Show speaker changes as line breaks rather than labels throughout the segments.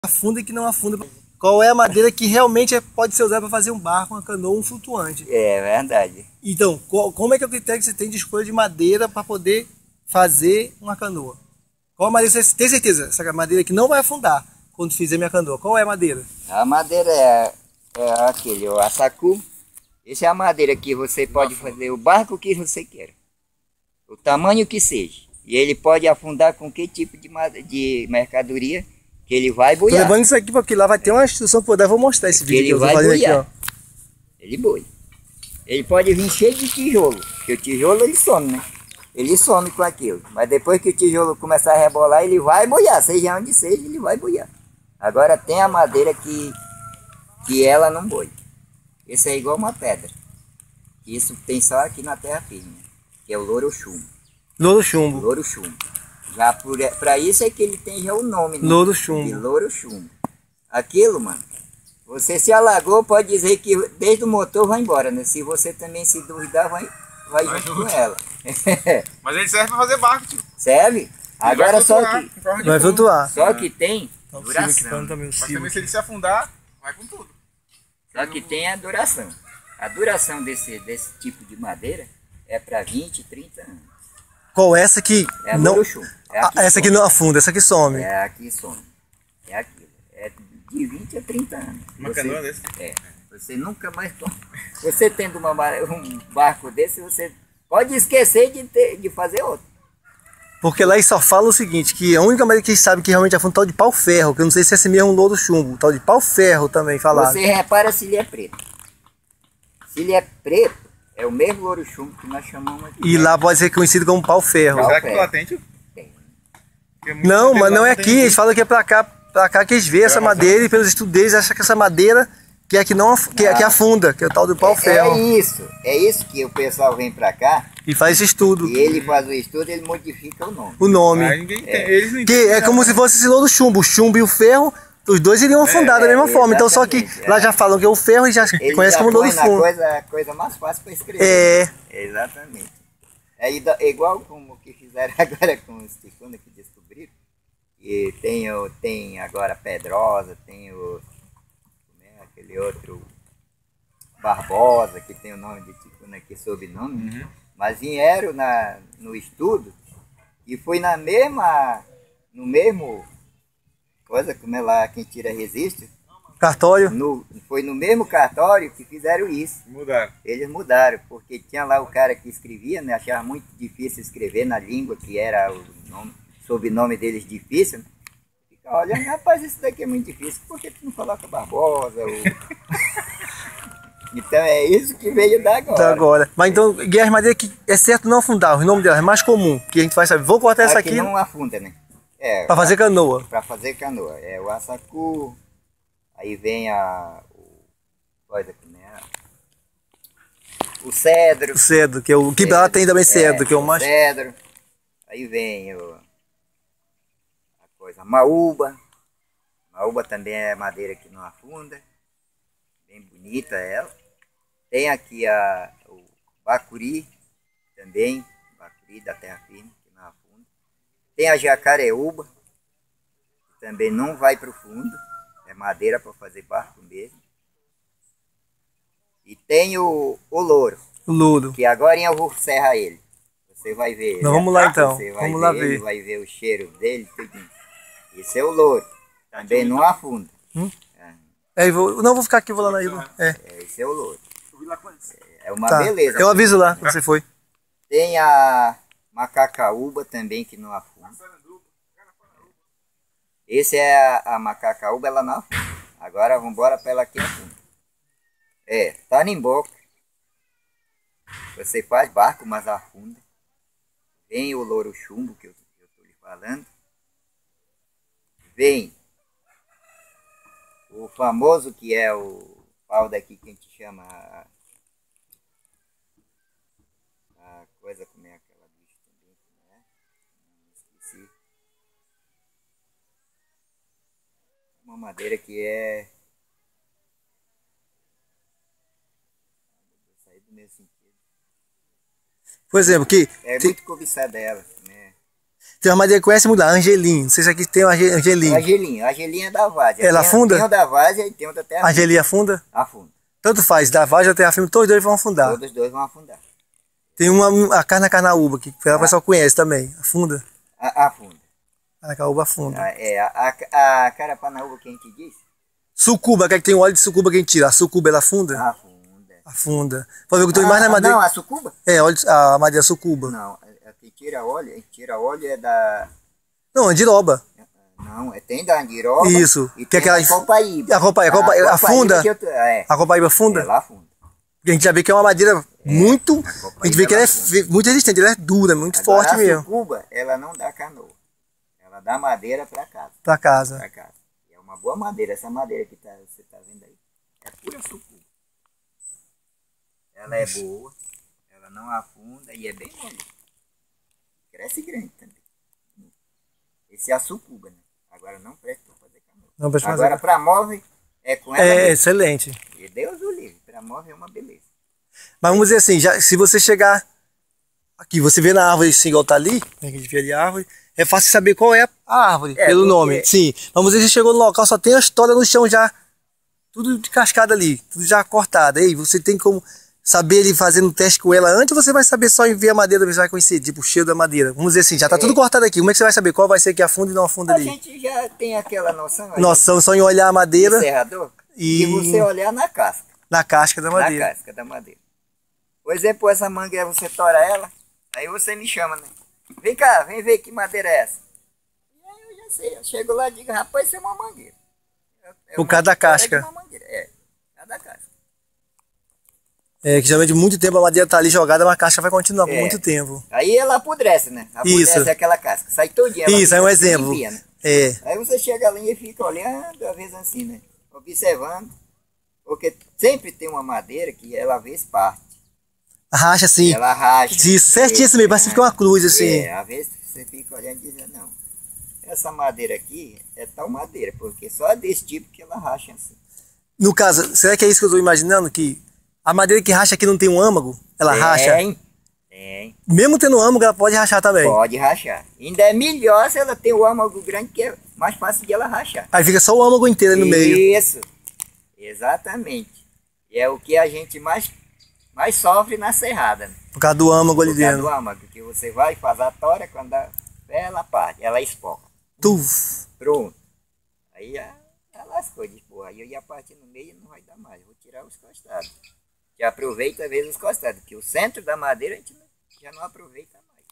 afunda e que não afunda. Qual é a madeira que realmente pode ser usada para fazer um barco, uma canoa, um flutuante.
É verdade.
Então, como é que é o critério que você tem de escolha de madeira para poder fazer uma canoa? Qual a madeira você tem certeza? Essa madeira que não vai afundar quando fizer minha canoa. Qual é a madeira?
A madeira é aquele, o assacu. Essa é a madeira que você pode fazer o barco que você quer. O tamanho que seja. E ele pode afundar com que tipo de mercadoria que ele vai
Tô
boiar.
levando isso aqui porque lá vai ter uma instrução por dar. Vou mostrar esse vídeo
ele
que eu tô
vai
fazendo
boiar.
aqui, ó.
Ele boia. Ele pode vir cheio de tijolo, porque o tijolo ele some, né? Ele some com aquilo. Mas depois que o tijolo começar a rebolar, ele vai boiar. Seja onde seja, ele vai boiar. Agora tem a madeira que ela não boia. Esse é igual uma pedra. Isso tem só aqui na terra firme, que é o louro chumbo.
Louro chumbo.
Louro chumbo. Já para isso é que ele tem já o nome, né?
Louro chumbo.
De louro chumbo. Aquilo, mano, você se alagou, pode dizer que desde o motor vai embora, né? Se você também se duvidar, vai junto com ela.
Mas ele serve para fazer barco, tio.
Serve? Agora só que...
Vai flutuar.
Só que tem
Mas
duração.
também
se ele se afundar, vai com tudo.
Só que tem a duração. A duração desse tipo de madeira é para 20, 30 anos.
Qual essa que
É a
não?
louro chumbo.
Essa aqui não afunda, essa aqui some.
É aqui some. É aquilo. É de 20 a 30 anos.
Uma canoa desse?
É. Você nunca mais toma. Você tendo um barco desse, você pode esquecer de fazer outro.
Porque lá eles só falam o seguinte, que a única madeira que eles sabem que realmente afunda é o tal de pau-ferro, que eu não sei se é esse mesmo louro chumbo, o tal de pau-ferro também falaram.
Você repara se ele é preto. Se ele é preto, é o mesmo louro chumbo que nós chamamos aqui.
E lá pode ser conhecido como pau-ferro.
Será que lá tem, tio?
Tem.
Não, mas não é aqui, eles falam que é pra cá que eles veem essa madeira e pelos estudos deles acham que essa madeira que é que não que afunda, que é o tal do pau-ferro.
É isso que o pessoal vem pra cá
E faz esse estudo.
e ele faz o estudo, ele modifica o nome.
O nome.
Aí ninguém tem. Eles não
Que é como se fosse esse louro chumbo. O chumbo e o ferro, os dois iriam afundar da mesma forma. Então só que
exatamente,
lá já falam que é o ferro e já
Ele
conhece
já
como louro
põe na
chumbo.
coisa mais fácil para escrever.
É.
Exatamente. É igual como que fizeram agora com os ticunas que descobriram. E tem agora Pedrosa, tem aquele outro Barbosa, que tem o nome de ticuna aqui, sobrenome.
Uhum.
Mas vieram no estudo e foi no mesmo coisa, como é lá quem tira registro.
Cartório.
Foi no mesmo cartório que fizeram isso.
mudaram.
Eles mudaram, porque tinha lá o cara que escrevia, né? Achava muito difícil escrever na língua, que era o sobrenome deles difícil. Né? Fica olhando, rapaz, isso daqui é muito difícil, por que tu não coloca Barbosa? Então é isso que veio da agora.
Mas então, Guerra de Madeira que é certo não afundar, o nome dela é mais comum, que a gente vai saber. Vou cortar essa aqui
não afunda, né?
para fazer canoa.
Para fazer canoa. É o assacu, aí vem o cedro.
O cedro, que é o que lá tem também cedro, que é o mais.
Cedro. Aí vem a maúba. Maúba também é madeira que não afunda. Bem bonita ela. Tem aqui o bacuri também, bacuri da terra firme, que não afunda. Tem a jacareúba, que também não vai para o fundo, é madeira para fazer barco mesmo. E tem o louro.
O louro.
Que agora eu vou serrar ele. Você vai ver ele.
Não, vamos lá então.
Você vai
Vamos lá
ele,
ver.
vai ver o cheiro dele, tudinho. Esse é o louro. Também não afunda.
Não, vou ficar aqui, vou lá na ilha.
Esse é o louro. É uma
Tá.
beleza.
Eu aviso lá quando você foi.
Tem a macacaúba também que não afunda. Esse é a macacaúba, ela não afunda. Agora vamos embora para ela que afunda. Tarimboca. Você faz barco, mas afunda. Vem o louro chumbo que eu estou lhe falando. Vem o famoso que é o pau daqui que a gente chama a coisa, como é aquela bicha também, né? Esqueci. Uma madeira que é sair do meu sentido.
Por exemplo, que
É muito cobiçada ela, né?
Tem uma madeira que conhece muito lá, Angelim. Não sei se aqui tem uma Angelim.
A Angelinha é da várzea.
Ela afunda?
Tem o da várzea e tem o da terra firme.
Angelim afunda?
Afunda.
Tanto faz, da várzea até a firme, todos dois vão afundar.
Todos os dois vão afundar.
Tem a carnaúba, que o pessoal conhece também. Afunda.
Afunda.
Carnaúba afunda.
A carapanaúba que a gente diz?
Sucuba, que tem o óleo de sucuba que a gente tira. A sucuba, ela afunda?
Afunda.
Afunda. Pode ver que eu tô mais na madeira.
Não, a sucuba?
É, a madeira sucuba.
Não, a que tira óleo é da...
Não, andiroba.
Não, tem da andiroba.
Isso.
E
Que é
tem
aquela...
a copaíba.
A copaíba afunda?
É.
A copaíba afunda?
Ela afunda.
Porque a gente já vê que é uma madeira muito... A gente vê que ela é muito resistente, ela é dura, muito
Agora,
forte mesmo.
A sucuba, ela não dá canoa. Ela dá madeira para casa.
Pra casa.
Pra casa. É uma boa madeira. Essa madeira que você tá vendo aí é pura sucuba. Ela é boa, ela não afunda e é bem mole. Cresce grande também. Esse é a sucuba, né? Agora não presta para fazer canoa.
Não presta
Agora para móvel é com ela.
É,
mesmo.
excelente.
E Deus o livre. Para móvel é uma beleza.
Mas vamos dizer assim, se você chegar aqui, você vê na árvore assim, igual tá ali, a gente vê ali a árvore, é fácil saber qual é a árvore, pelo nome. Sim. Vamos dizer que você chegou no local, só tem a história no chão já, tudo de cascada ali, tudo já cortado. Aí você tem como saber ele fazendo um teste com ela antes, ou você vai saber só em ver a madeira, você vai conhecer, tipo, o cheiro da madeira. Vamos dizer assim, já tá tudo cortado aqui. Como é que você vai saber qual vai ser que afunda e não afunda ali?
A gente já tem aquela noção.
Noção só em olhar a madeira
Serrador,
e
você olhar na casca.
na casca da madeira.
Na casca da madeira. Por exemplo, essa mangueira, você tora ela, aí você me chama, né? Vem cá, vem ver que madeira é essa. E aí eu já sei, eu chego lá e digo, rapaz, isso é uma mangueira.
Por causa da casca.
Por causa da casca.
É, que geralmente muito tempo a madeira tá ali jogada, mas a casca vai continuar por muito tempo.
Aí ela apodrece, né? Apodrece
Isso.
aquela casca, sai todinha.
Isso, é um exemplo.
Limpinha, né?
É.
Aí você chega ali e fica olhando, às vezes assim, né? Observando. Porque sempre tem uma madeira que ela às vezes parte.
Racha assim.
Ela racha.
Isso, certíssimo mesmo, parece que fica uma cruz assim.
É, às vezes você fica olhando e dizendo, não, essa madeira aqui é tal madeira, porque só desse tipo que ela racha assim.
No caso, será que é isso que eu tô imaginando? Que a madeira que racha aqui não tem um âmago? Ela racha?
Tem.
Mesmo tendo âmago, ela pode rachar também.
Pode rachar. Ainda é melhor se ela tem o âmago grande, que é mais fácil de ela rachar.
Aí fica só o âmago inteiro aí no meio.
Isso, exatamente. E é o que a gente mais sofre na serrada, né?
Por causa do âmago ali
Por causa
dentro.
do âmago, que você vai fazer a tora, quando ela parte, ela espoca.
Tuf.
Pronto. Aí ela lascou, diz, pô, aí eu ia partir no meio e não vai dar mais, vou tirar os costados. Já aproveita às vezes os costados, porque o centro da madeira a gente já não aproveita mais.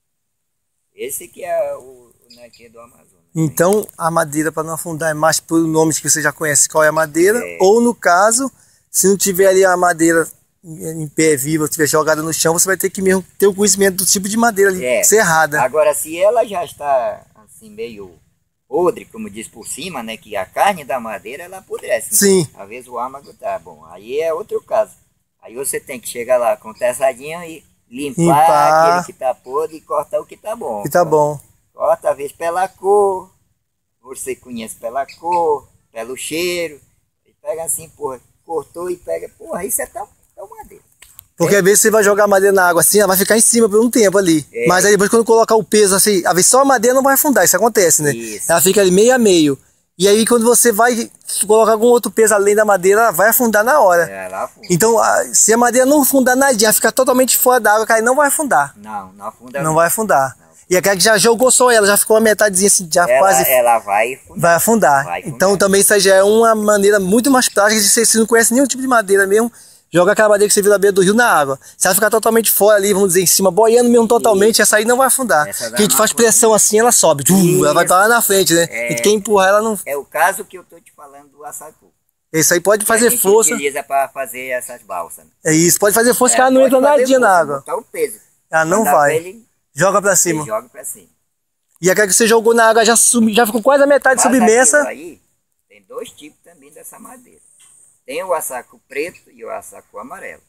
Esse que é o naquele do Amazonas.
Então a madeira, para não afundar, é mais por nomes que você já conhece qual é a madeira.
É.
Ou no caso, se não tiver ali a madeira em pé viva, estiver jogada no chão, você vai ter que mesmo ter o conhecimento do tipo de madeira ali, serrada.
Agora, se ela já está assim meio podre, como diz por cima, né, que a carne da madeira ela apodrece. Né?
Sim.
Às vezes o âmago tá bom. Aí é outro caso. Aí você tem que chegar lá com teçadinha e limpar aquele que tá podre e cortar o que tá bom.
Que tá bom.
Corta, às vezes pela cor. Você conhece pela cor, pelo cheiro. E pega assim, porra, cortou e pega, porra, isso é tal madeira.
Porque às vezes você vai jogar a madeira na água assim, ela vai ficar em cima por um tempo ali. Mas aí depois quando colocar o peso assim, às vezes só a madeira não vai afundar, isso acontece, né?
Isso.
Ela fica ali meio a meio. E aí quando você vai colocar algum outro peso além da madeira, ela vai afundar na hora.
Ela afunda.
Então, se a madeira não afundar nadinha, ficar totalmente fora da água, aí não vai afundar.
Não afunda.
Não vai afundar. E aquela que já jogou só ela, já ficou uma metadezinha assim, já quase...
Ela vai afundar.
Vai afundar. Então também isso aí já é uma maneira muito mais prática de você não conhece nenhum tipo de madeira mesmo, joga aquela madeira que você viu na beira do rio na água. Se ela ficar totalmente fora ali, vamos dizer, em cima, boiando mesmo totalmente, essa aí não vai afundar. Porque a gente faz pressão assim, ela sobe. Ela vai estar lá na frente, né? E quem empurrar ela não...
É o caso que eu tô te falando do assacu.
Isso aí pode fazer força.
Utiliza para fazer essas balsas. Né?
É isso, pode fazer força que ela não entra nadinha na água.
Botar o peso.
Ela não vai. Joga pra cima.
Joga pra cima.
E aquela que você jogou na água já ficou quase a metade submersa.
Aí tem dois tipos também dessa madeira. Tem o assacu preto e o assacu amarelo.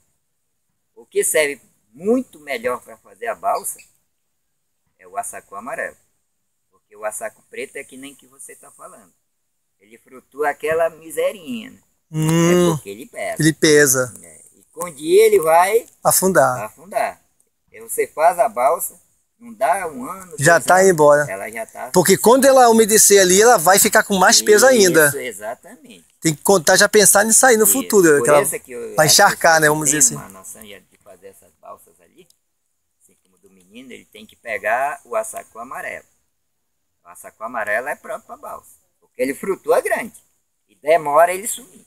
O que serve muito melhor para fazer a balsa é o assacu amarelo. Porque o assacu preto é que nem que você está falando. Ele flutua aquela miserinha. Né? É porque ele pesa.
Ele pesa.
E com o dia ele vai
afundar.
Aí você faz a balsa, Não dá um ano.
Já tá indo embora.
Ela já tá.
Porque quando ela umedecer ali, ela vai ficar com mais peso ainda.
Isso, exatamente.
Tem que contar, já pensar nisso aí no futuro. Vai encharcar, né? Vamos dizer assim.
Uma noção de fazer essas balsas ali, assim como do menino, ele tem que pegar o açacu amarelo. O açacu amarelo é próprio para balsa. Porque ele flutua grande. E demora ele sumir.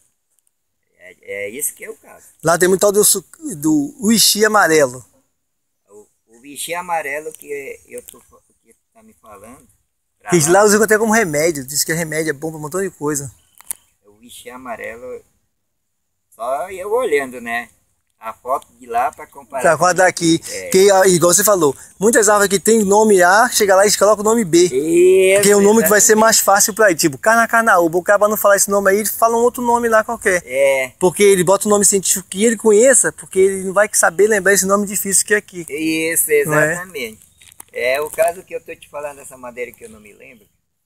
É isso que é o caso.
Lá tem muito tal do uixi amarelo.
O uixi amarelo que que tá me falando.
Eles lá usam até como remédio. Diz que remédio é bom para um montão de coisa.
O uixi amarelo, só eu olhando, né? A foto de lá para comparar.
Com a daqui. Que, igual você falou, muitas árvores que tem nome A, chega lá e colocam o nome B.
Isso,
porque é um nome que vai ser mais fácil para ele. Tipo, carnaúba. O cara não falar esse nome aí, ele fala um outro nome lá qualquer. Porque ele bota um nome científico que ele conheça, porque ele não vai saber lembrar esse nome difícil que é aqui.
Isso, exatamente. É o caso que eu tô te falando dessa madeira que eu não me lembro.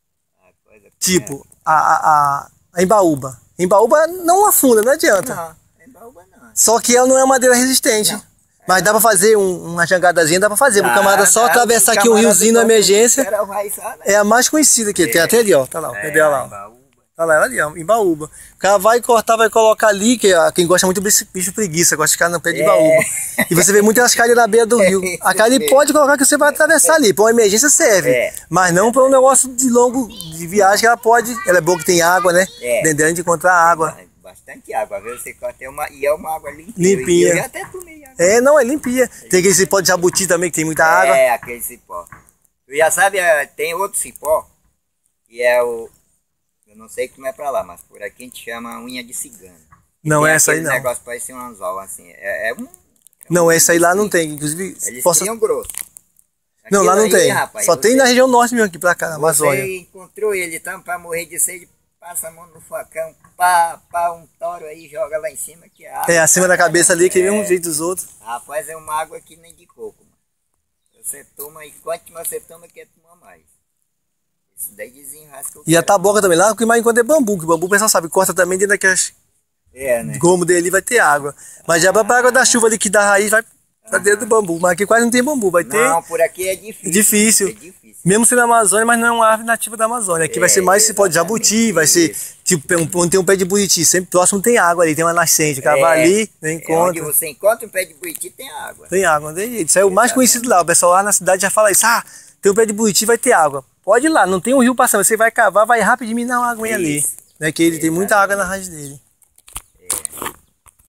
Tipo, a embaúba. Embaúba não afunda, não adianta.
Não, embaúba não.
Só que ela não é madeira resistente. Não. Mas dá pra fazer uma jangadazinha, dá pra fazer. O camarada só atravessar aqui um riozinho na emergência. É a mais conhecida aqui. Tem até ali, ó. Tá lá, cadê ela lá? Tá lá, ela ali, ó, embaúba. O cara vai cortar, vai colocar ali, que quem gosta muito desse bicho preguiça, gosta de ficar no pé de embaúba. E você vê muitas calhas na beira do rio. A calha ele pode colocar que você vai atravessar ali. Pra uma emergência serve. Mas não pra um negócio de longo de viagem que ela pode. Ela é boa que tem água, né? Dentro de encontrar água.
Bastante água, às vezes você corta e é uma água limpinha.
Limpinha.
Eu já até tomei água.
Não, é limpinha. Tem aquele cipó de jabuti também, que tem muita água.
Aquele cipó. Tu já sabe, tem outro cipó, que é o... Eu não sei como é pra lá, mas por aqui a gente chama unha de cigano.
Não, essa aí não.
Esse negócio parece um anzol, assim.
Não, essa aí lá não tem. Inclusive,
eles tinham grosso.
Não, lá não tem. Rapaz, só tem na região norte mesmo, aqui pra cá, na Amazônia.
Você encontrou ele, então, pra morrer de sede, passa a mão no facão, um toro aí, joga lá em cima, que a água...
acima da cabeça ali, que é o mesmo jeito dos outros.
Rapaz, é uma água que nem de coco, mano. Você toma, e quanto mais você toma, quer tomar mais. Isso daí desenrasca o
E a taboca também, lá o que mais encontra é bambu, que bambu o pessoal sabe, corta também dentro daquelas...
né?
Gomo dele vai ter água. Mas já pra água da chuva ali, que dá raiz, vai pra dentro do bambu. Mas aqui quase não tem bambu, vai ter...
Não, por aqui é difícil.
Difícil. Mesmo sendo Amazônia, mas não é uma árvore nativa da Amazônia. Aqui vai ser mais cipó de jabuti, vai ser tipo, onde tem um pé de buriti, sempre próximo tem água ali, tem uma nascente. O cara vai ali, encontra.
Onde você encontra um pé de buriti, tem água.
Tem água, não tem jeito. Isso é o mais conhecido lá. O pessoal lá na cidade já fala isso. Tem um pé de buriti, vai ter água. Pode ir lá, não tem um rio passando. Você vai cavar, vai rapidinho minar uma aguinha ali. Né, que ele tem muita água na raiz dele.